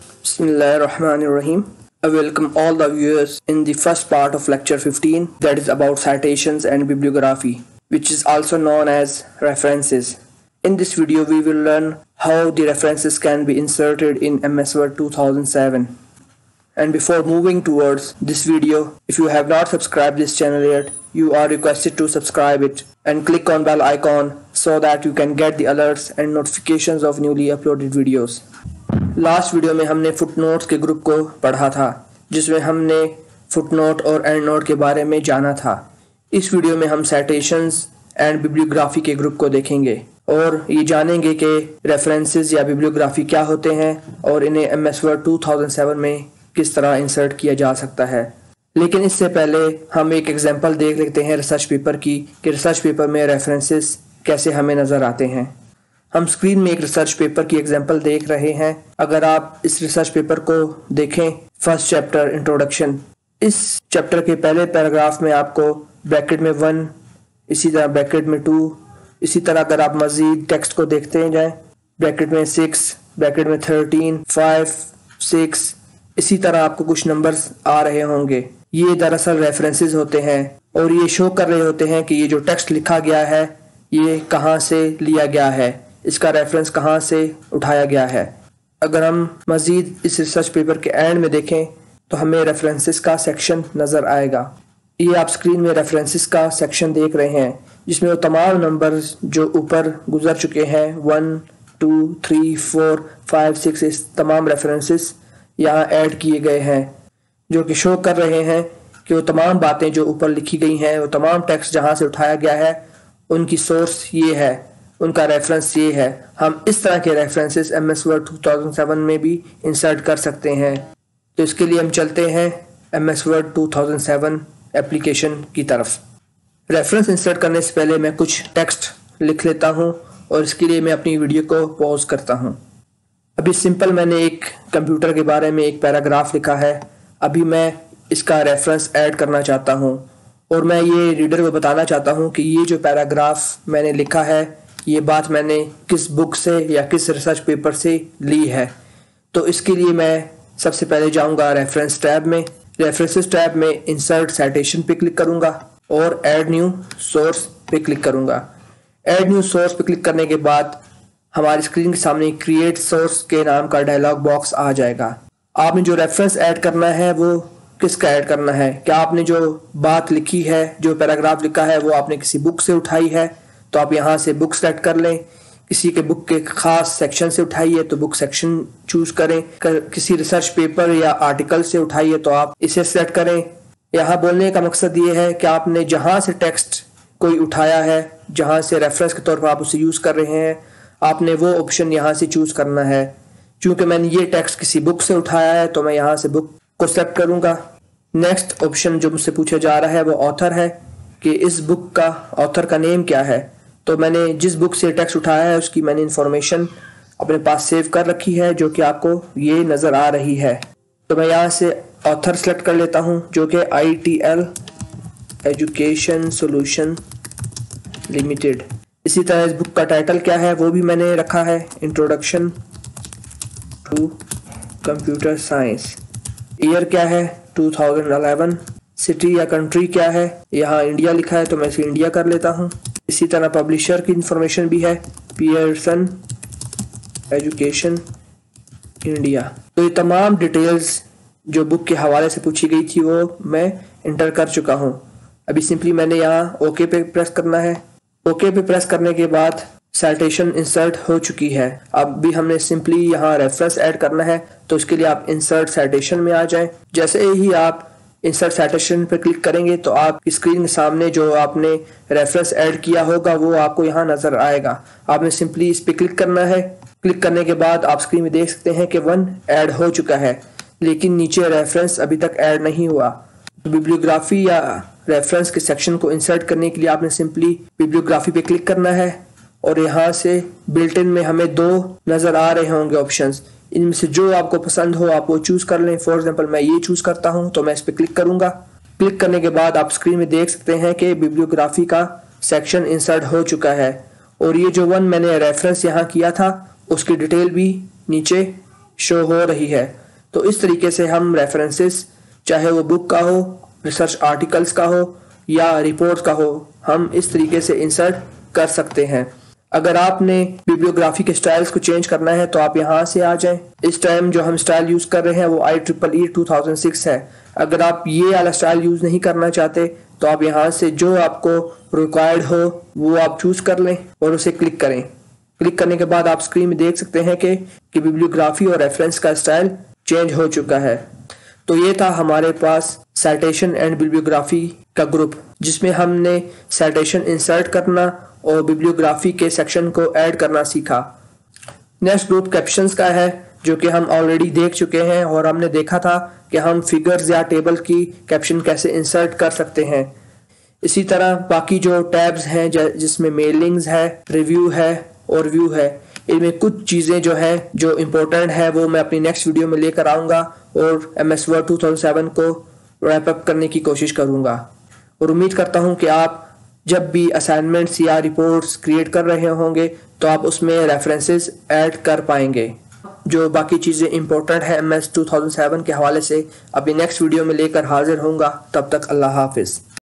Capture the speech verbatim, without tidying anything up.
Bismillahirrahmanirrahim. I welcome all the viewers in the first part of lecture fifteen, that is about citations and bibliography, which is also known as references. In this video we will learn how the references can be inserted in M S Word two thousand seven. And before moving towards this video, if you have not subscribed this channel yet, you are requested to subscribe it and click on bell icon so that you can get the alerts and notifications of newly uploaded videos. Last video में हमने footnotes के group को पढ़ा था, जिसमें हमने footnote और and note के बारे में जाना था। इस वीडियो में हम साइटेशंस एंड बिब्लियोग्राफी के ग्रुप को देखेंगे और ये जानेंगे कि रेफरेंसेस या बिब्लियोग्राफी क्या होते हैं और इन्हें M S Word two thousand seven में किस तरह इंसर्ट किया जा सकता है। लेकिन इससे पहले हम एक एग्जांपल देख लेते हैं रिसर्च पेपर की कि रिसर्च पेपर में रेफरेंसेस कैसे हमें नज़र आते हैं। हम स्क्रीन में एक रिसर्च पेपर की एग्जांपल देख रहे हैं। अगर आप इस रिसर्च पेपर को देखें, फर्स्ट चैप्टर इंट्रोडक्शन, इस चैप्टर के पहले पैराग्राफ में आपको ब्रैकेट में वन, इसी तरह ब्रैकेट में टू, इसी तरह अगर आप मजीद टेक्स्ट को देखते जाएं, ब्रैकेट में सिक्स, ब्रैकेट में थर्टीन, फाइव, सिक्स, इसी तरह आपको कुछ नंबर्स आ रहे होंगे। ये दरअसल रेफरेंसेस होते हैं और ये शो कर रहे होते हैं कि ये जो टेक्स्ट लिखा गया है ये कहाँ से लिया गया है, इसका रेफरेंस कहाँ से उठाया गया है। अगर हम मज़ीद इस रिसर्च पेपर के एंड में देखें तो हमें रेफरेंसेस का सेक्शन नज़र आएगा। ये आप स्क्रीन में रेफरेंसेस का सेक्शन देख रहे हैं, जिसमें वो तमाम नंबर्स जो ऊपर गुजर चुके हैं, one, two, three, four, five, six, इस तमाम रेफरेंसेस यहाँ ऐड किए गए हैं, जो कि शो कर रहे हैं कि वो तमाम बातें जो ऊपर लिखी गई हैं, वो तमाम टेक्स्ट जहाँ से उठाया गया है, उनकी सोर्स ये है, उनका रेफरेंस ये है। हम इस तरह के references M S Word two thousand seven में भी इंसर्ट कर सकते हैं। तो इसके लिए हम चलते हैं M S Word two thousand seven application की तरफ। रेफरेंस इंसर्ट करने से पहले मैं कुछ टेक्स्ट लिख लेता हूँ और इसके लिए मैं अपनी वीडियो को पॉज करता हूँ। अभी सिंपल मैंने एक कंप्यूटर के बारे में एक पैराग्राफ लिखा है। अभी मैं इसका रेफरेंस ऐड करना चाहता हूँ और मैं ये रीडर को बताना चाहता हूँ कि ये जो पैराग्राफ मैंने लिखा है, ये बात मैंने किस बुक से या किस रिसर्च पेपर से ली है। तो इसके लिए मैं सबसे पहले जाऊंगा रेफरेंस टैब में। रेफरेंसेस टैब में इंसर्ट साइटेशन पे क्लिक करूंगा और ऐड न्यू सोर्स पे क्लिक करूंगा। ऐड न्यू सोर्स पे क्लिक करने के बाद हमारी स्क्रीन के सामने क्रिएट सोर्स के नाम का डायलॉग बॉक्स आ जाएगा। आपने जो रेफरेंस ऐड करना है वो किसका ऐड करना है? क्या आपने जो बात लिखी है, जो पैराग्राफ लिखा है, वो आपने किसी बुक से उठाई है तो आप यहाँ से बुक सेलेक्ट कर लें। किसी के बुक के खास सेक्शन से उठाई है तो बुक सेक्शन चूज करें। किसी रिसर्च पेपर या आर्टिकल से उठाई है तो आप इसे सेलेक्ट करें। यहाँ बोलने का मकसद ये है कि आपने जहाँ से टेक्स्ट कोई उठाया है, जहाँ से रेफरेंस के तौर पर आप उसे यूज कर रहे हैं, आपने वो ऑप्शन यहाँ से चूज करना है। चूंकि मैंने ये टेक्स्ट किसी बुक से उठाया है तो मैं यहाँ से बुक को सेलेक्ट करूंगा। नेक्स्ट ऑप्शन जो मुझसे पूछा जा रहा है वो ऑथर है कि इस बुक का ऑथर का नेम क्या है। तो मैंने जिस बुक से टेक्स्ट उठाया है उसकी मैंने इंफॉर्मेशन अपने पास सेव कर रखी है, जो कि आपको ये नज़र आ रही है। तो मैं यहाँ से ऑथर सेलेक्ट कर लेता हूँ, जो कि I T L education solution limited. इसी तरह इस बुक का टाइटल क्या है वो भी मैंने रखा है, introduction to computer science. Year क्या है, टू थाउजेंड इलेवन। सिटी या कंट्री क्या है, यहाँ इंडिया लिखा है तो मैं इसे इंडिया कर लेता हूँ। इसी तरह पब्लिशर की इंफॉर्मेशन भी है, पियर्सन एजुकेशन इंडिया। तो ये तमाम डिटेल्स जो बुक के हवाले से पूछी गई थी वो मैं इंटर कर चुका हूँ। अभी सिंपली मैंने यहाँ ओके पे प्रेस करना है। ओके पे प्रेस करने के बाद साइटेशन इंसर्ट हो चुकी है। अब भी हमने सिंपली यहाँ रेफरेंस ऐड करना है, तो इसके लिए आप इंसर्ट साइटेशन में आ जाएं। जैसे ही आप इंसर्ट साइटेशन पर क्लिक करेंगे तो आपकी स्क्रीन के सामने जो आपने रेफरेंस ऐड किया होगा वो आपको यहाँ नजर आएगा। आपने सिंपली इस पे क्लिक करना है। क्लिक करने के बाद आप स्क्रीन में देख सकते हैं कि वन ऐड हो चुका है, लेकिन नीचे रेफरेंस अभी तक ऐड नहीं हुआ। तो बिब्लियोग्राफी या रेफरेंस के सेक्शन को इंसर्ट करने के लिए आपने सिंपली बिब्लियोग्राफी पे क्लिक करना है और यहाँ से बिल्ट इन में हमें दो नजर आ रहे होंगे ऑप्शंस। इनमें से जो आपको पसंद हो आप वो चूज कर लें। फॉर एग्जांपल मैं ये चूज करता हूं तो मैं इस पे क्लिक करूंगा। क्लिक करने के बाद आप स्क्रीन में देख सकते हैं कि बिब्लियोग्राफी का सेक्शन इंसर्ट हो चुका है और ये जो वन मैंने रेफरेंस यहाँ किया था उसकी डिटेल भी नीचे شو ہو رہی ہے۔ تو اس طریقے سے ہم ریفرنسز چاہے وہ بک کا ہو، ریسرچ آرٹیکلز کا ہو یا رپورٹ کا ہو، ہم اس طریقے سے انسرٹ کر سکتے ہیں۔ اگر آپ نے بیبلیوگرافی کے سٹائلز کو چینج کرنا ہے تو آپ یہاں سے آ جائیں۔ اس ٹائم جو ہم سٹائل یوز کر رہے ہیں وہ I triple E two thousand six ہے۔ اگر آپ یہ والا سٹائل یوز نہیں کرنا چاہتے تو آپ یہاں سے جو آپ کو ریکوائرڈ ہو وہ آپ چوز کر لیں اور اسے کلک کریں۔ کلک کرنے کے بعد آپ اسکرین میں دیکھ سکتے ہیں کہ کہ بیبلیوگرافی اور ریفرنس کا سٹائل چینج ہو چکا ہے۔ تو یہ تھا ہمارے پاس سائٹیشن اینڈ بیبلیوگرافی کا گروپ، جس میں ہم نے سائٹیشن انسرٹ کرنا اور بیبلیوگرافی کے سیکشن کو ایڈ کرنا سیکھا۔ نیکسٹ گروپ کیپشنز کا ہے، جو کہ ہم آلریڈی دیکھ چکے ہیں اور ہم نے دیکھا تھا کہ ہم فگرز یا ٹیبل کی کیپشن کیسے انسرٹ کر سکتے ہیں۔ اسی طرح باقی جو ٹیبز ہیں جس میں میلنگز ہے، ریویو ہے اور ویو ہے، ان میں کچھ چیزیں جو ہیں جو امپورٹنٹ ہے وہ میں اپنی نیکسٹ ویڈیو میں لے کر آؤں گا اور M S Word two thousand seven کو ریپ اپ کرنے کی کوشش کروں گا، اور امید کرتا ہوں کہ آپ جب بھی اسائنمنٹس یا رپورٹس کریٹ کر رہے ہوں گے تو آپ اس میں ریفرنسز ایڈ کر پائیں گے۔ جو باقی چیزیں امپورٹنٹ ہیں M S two thousand seven کے حوالے سے ابھی نیکسٹ ویڈیو میں لے کر حاضر ہوں گا۔ تب تک اللہ حافظ۔